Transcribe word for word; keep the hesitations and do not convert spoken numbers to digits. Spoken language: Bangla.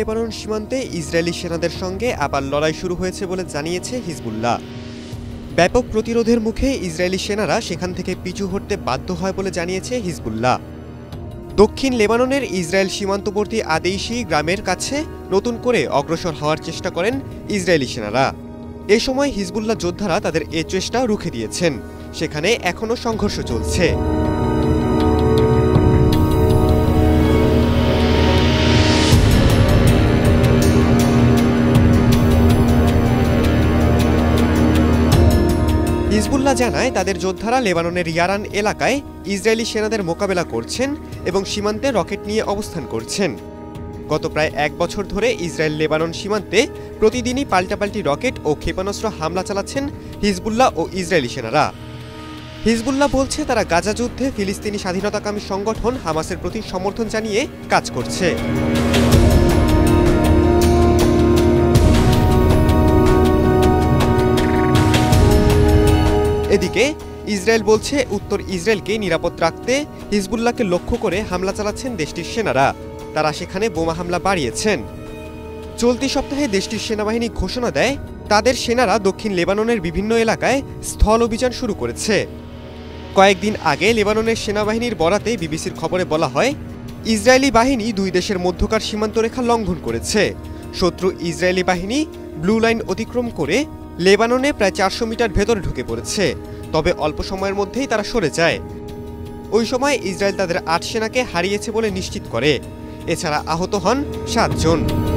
লেবানন সীমান্তে ইসরায়েলি সেনাদের সঙ্গে আবার লড়াই শুরু হয়েছে বলে জানিয়েছে হিজবুল্লাহ। ব্যাপক প্রতিরোধের মুখে ইসরায়েলি সেনারা সেখান থেকে পিছু হটতে বাধ্য হয় বলে জানিয়েছে হিজবুল্লাহ। দক্ষিণ লেবাননের ইসরায়েল সীমান্তবর্তী আদেইশি গ্রামের কাছে নতুন করে অগ্রসর হওয়ার চেষ্টা করেন ইসরায়েলি সেনারা। এ সময় হিজবুল্লাহ যোদ্ধারা তাদের এ চেষ্টা রুখে দিয়েছেন। সেখানে এখনও সংঘর্ষ চলছে। হিজবুল্লাহ জানায় তাদের যোদ্ধারা লেবাননের ইয়ারান এলাকায় ইসরায়েলি সেনাদের মোকাবেলা করছেন এবং সীমান্তে রকেট নিয়ে অবস্থান করছেন। গত প্রায় এক বছর ধরে ইসরায়েল লেবানন সীমান্তে প্রতিদিনই পাল্টাপাল্টি রকেট ও ক্ষেপণাস্ত্র হামলা চালাচ্ছেন হিজবুল্লাহ ও ইসরায়েলি সেনারা। হিজবুল্লাহ বলছে তারা গাজা যুদ্ধে ফিলিস্তিনি স্বাধীনতাকামী সংগঠন হামাসের প্রতি সমর্থন জানিয়ে কাজ করছে। এদিকে ইসরায়েল বলছে উত্তর ইসরায়েলকে নিরাপদ রাখতে হিজবুল্লাহকে লক্ষ্য করে হামলা চালাচ্ছেন দেশটির সেনারা। তারা সেখানে বোমা হামলা বাড়িয়েছেন। চলতি সপ্তাহে দেশটির সেনাবাহিনী ঘোষণা দেয় তাদের সেনারা দক্ষিণ লেবাননের বিভিন্ন এলাকায় স্থল অভিযান শুরু করেছে। কয়েকদিন আগে লেবাননের সেনাবাহিনীর বরাতে বিবিসির খবরে বলা হয়, ইসরায়েলি বাহিনী দুই দেশের মধ্যকার সীমান্তরেখা লঙ্ঘন করেছে। শত্রু ইসরায়েলি বাহিনী ব্লু লাইন অতিক্রম করে লেবাননে প্রায় চারশো মিটার ভেতরে ঢুকে পড়েছে। তবে অল্প সময়ের মধ্যেই তারা সরে যায়। ওই সময় ইসরায়েল তাদের আট সেনাকে হারিয়েছে বলে নিশ্চিত করে। এছাড়া আহত হন সাতজন।